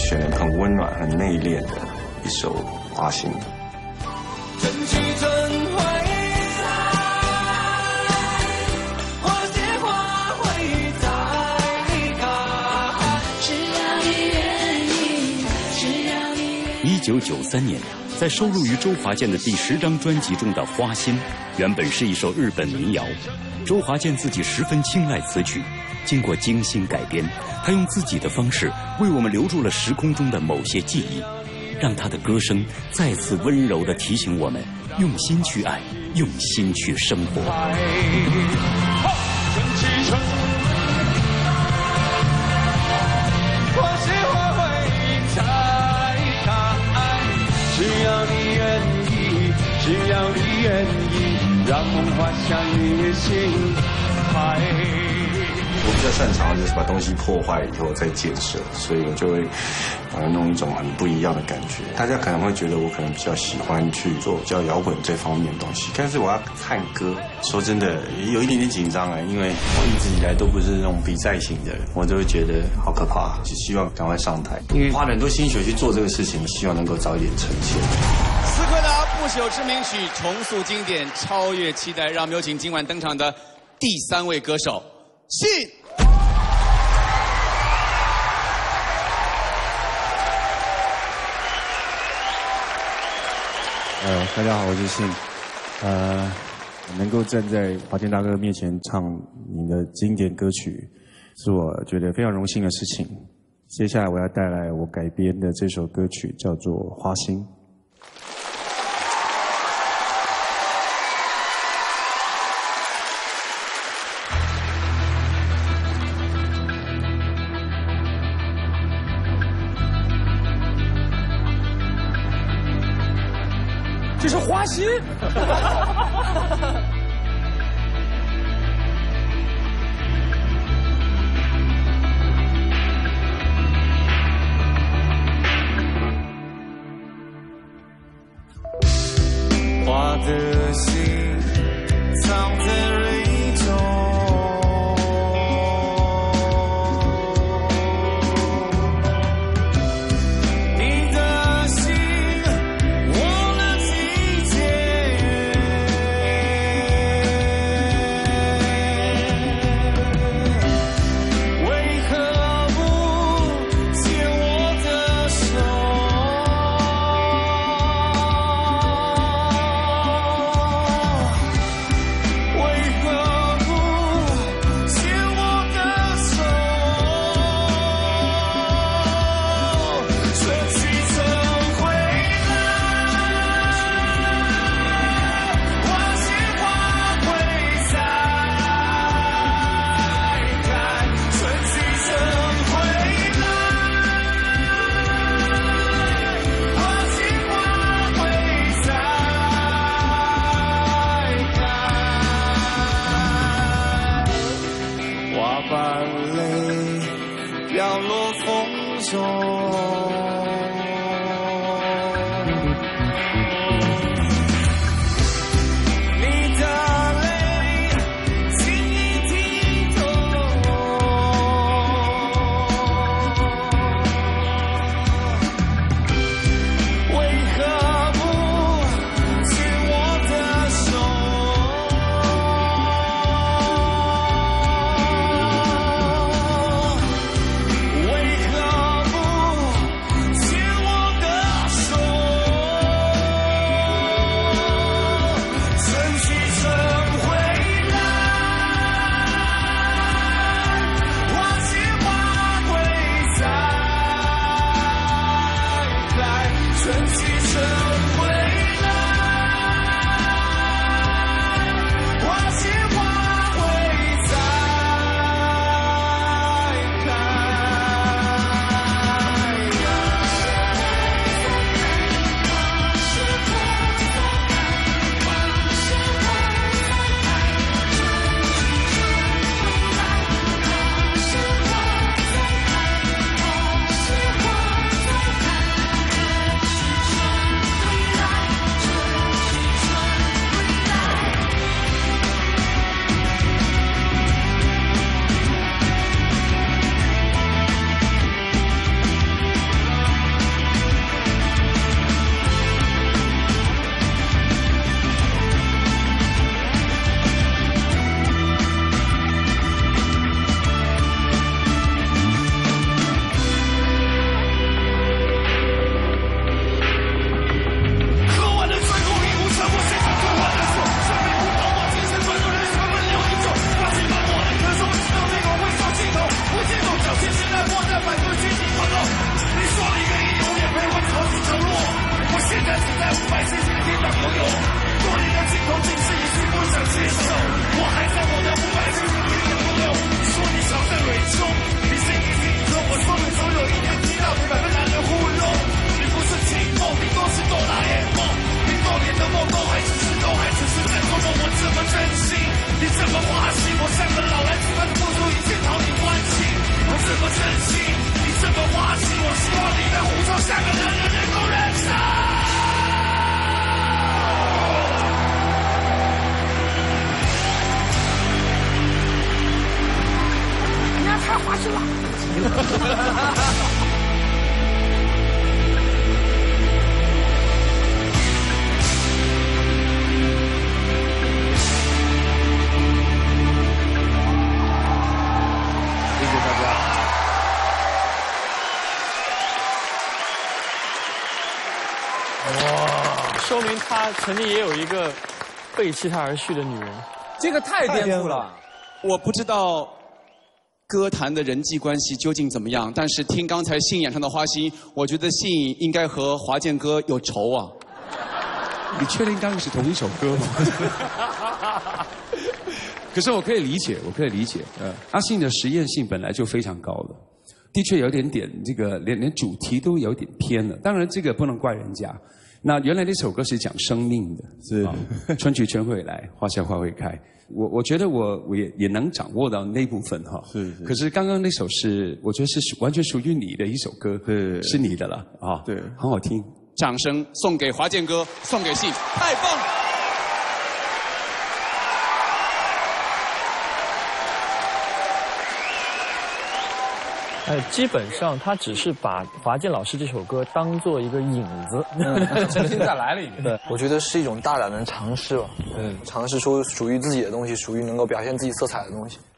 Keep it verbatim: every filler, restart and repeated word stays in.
选了很温暖、很内敛的一首《花心》。 真去真回来，花谢花会再开。只要你愿意，只要你愿意。 一九九三年，在收录于周华健的第十张专辑中的《花心》，原本是一首日本民谣。周华健自己十分青睐此曲，经过精心改编，他用自己的方式为我们留住了时空中的某些记忆，让他的歌声再次温柔地提醒我们用心去爱，用心去生活。 只要你愿意，只要你愿意，让梦画下你心海。 我比较擅长的就是把东西破坏以后再建设，所以我就会呃弄一种很不一样的感觉。大家可能会觉得我可能比较喜欢去做比较摇滚这方面的东西，但是我要看歌，说真的有一点点紧张啊，因为我一直以来都不是那种比赛型的人，我都会觉得好可怕，就希望赶快上台，因为花了很多心血去做这个事情，希望能够早一点呈现。 斯柯达不朽知名曲重塑经典，超越期待，让我们有请今晚登场的第三位歌手信。 呃，大家好，我是信。呃，能够站在华健大哥面前唱你的经典歌曲，是我觉得非常荣幸的事情。接下来我要带来我改编的这首歌曲，叫做《花心》。 这是花心。 花的心藏在蕊中，你的心忘了季节，为何不牵我的手？把泪飘落风中。为何不牵我的手？ 哇，说明他曾经也有一个背弃他而去的女人。 这个太颠覆了。 我不知道歌坛的人际关系究竟怎么样，但是听刚才信演唱的《花心》，我觉得信应该和华健哥有仇啊。 你确定刚刚是同一首歌吗？可是我可以理解，我可以理解。呃，阿信的实验性本来就非常高的，的确有点点这个连连主题都有点偏了。当然这个不能怪人家。那原来那首歌是讲生命的， 是、 啊、春去春会来，花谢花会开。我我觉得我我也也能掌握到那部分哈。 是是。 可是刚刚那首是我觉得是完全属于你的一首歌， 对， 是你的了啊。 对， 很好听。 掌声送给华健哥，送给信，太棒了！ 呃，基本上他只是把华健老师这首歌当做一个引子， 嗯、重新再来了一遍。 对， 我觉得是一种大胆的尝试吧。嗯，尝试出属于自己的东西，属于能够表现自己色彩的东西。